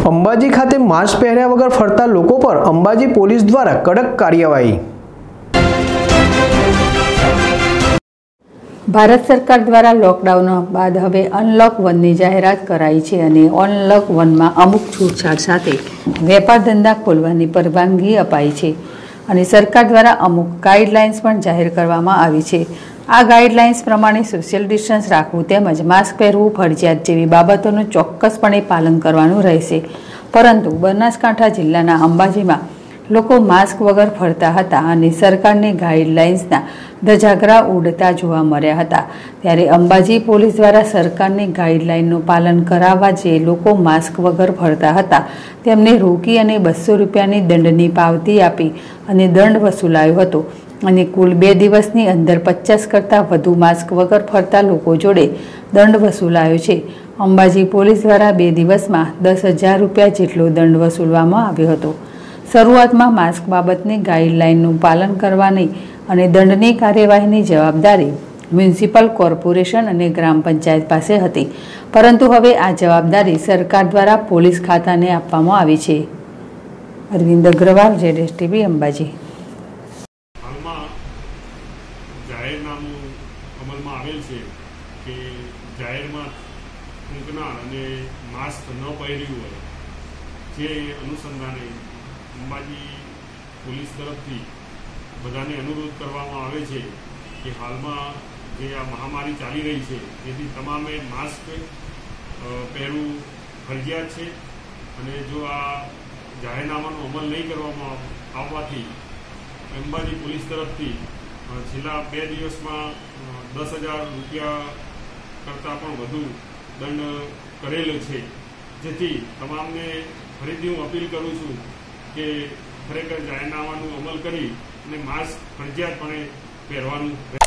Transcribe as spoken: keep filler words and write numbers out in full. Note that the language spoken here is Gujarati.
અંબાજી ખાતે માસ્ક પહેર્યા વગર ફરતા લોકો પર અંબાજી પોલીસ દ્વારા કડક કાર્યવાહી। ભારત સરકાર દ્વારા લોકડાઉન બાદ હવે અનલોક વનની જાહેરાત કરાઈ છે અને અનલોક વનમાં અમુક છૂટછાટ સાથે વેપાર ધંધા ખોલવાની પરવાનગી અપાઈ છે અને સરકાર દ્વારા અમુક ગાઈડલાઇન્સ પણ જાહેર કરવામાં આવી છે। આ ગાઈડલાઇન્સ પ્રમાણે સોશિયલ ડિસ્ટન્સ રાખવું તેમજ માસ્ક પહેરવું ફરજિયાત જેવી બાબતોનું ચોક્કસપણે પાલન કરવાનું રહેશે। પરંતુ બનાસકાંઠા જિલ્લાના અંબાજીમાં લોકો માસ્ક વગર ફરતા હતા અને સરકારની ગાઈડલાઇન્સના ધજાગરા ઉડતા જોવા મળ્યા હતા। ત્યારે અંબાજી પોલીસ દ્વારા સરકારની ગાઈડલાઇનનું પાલન કરાવવા જે લોકો માસ્ક વગર ફરતા હતા તેમને રોકી અને બસો રૂપિયાની દંડની પાવતી આપી અને દંડ વસૂલાયો હતો અને કુલ બે દિવસની અંદર પચાસ કરતાં વધુ માસ્ક વગર ફરતા લોકો જોડે દંડ વસૂલાયો છે। અંબાજી પોલીસ દ્વારા બે દિવસમાં દસ હજાર રૂપિયા જેટલો દંડ વસૂલવામાં આવ્યો હતો। શરૂઆતમાં માસ્ક બાબતની ગાઈડલાઇનનું પાલન કરવાની અને દંડની કાર્યવાહીની જવાબદારી મ્યુનિસિપલ કોર્પોરેશન અને ગ્રામ પંચાયત પાસે હતી, પરંતુ હવે આ જવાબદારી સરકાર દ્વારા પોલીસ ખાતાને આપવામાં આવી છે। અરવિંદ અગ્રવાલ, જેડેશ ટીવી, અંબાજી। હાલમાં જાહેરનામું અમલમાં આવેલ છે કે જાહેરમાં થૂંકનાર અને માસ્ક ન પહેર્યું હોય જે અનુસંધાને અંબાજી પોલીસ તરફથી બધાને અનુરોધ કરવામાં આવે છે કે હાલમાં જે આ મહામારી ચાલી રહી છે તેથી તમામે માસ્ક પહેરવું ફરજિયાત છે અને જો આ જાહેરનામાનો અમલ નહીં કરવામાં આવવાથી અંબાજી પોલીસ તરફથી છેલ્લા બે દિવસમાં દસ હજાર રૂપિયા કરતાં પણ વધુ દંડ કરેલો છે, જેથી તમામને ફરીથી હું અપીલ કરું છું કે ખરેખર જાહેરનામાનું અમલ કરી અને માસ્ક ફરજિયાતપણે પહેરવાનું